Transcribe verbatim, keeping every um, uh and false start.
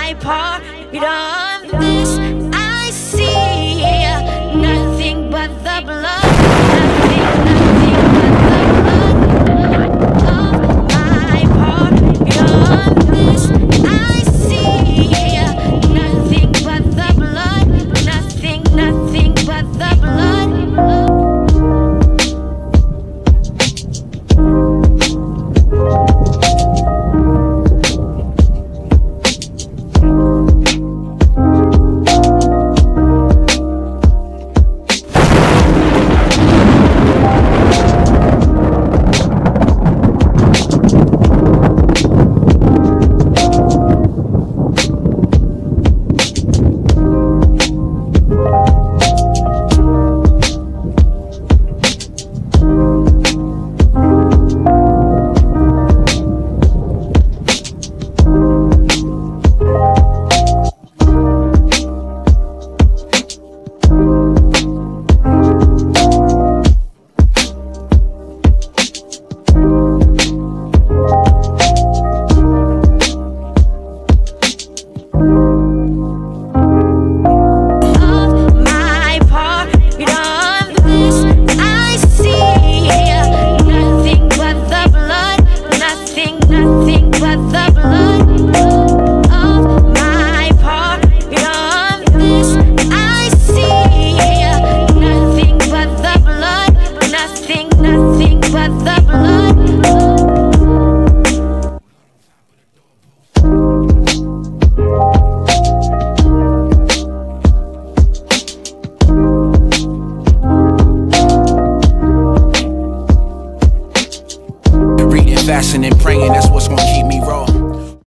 my part of this, I see nothing but the blood. Nothing, nothing but the blood of my part of this, I see nothing but the blood. Nothing, nothing but the blood. Fasting and praying, that's what's gonna keep me raw.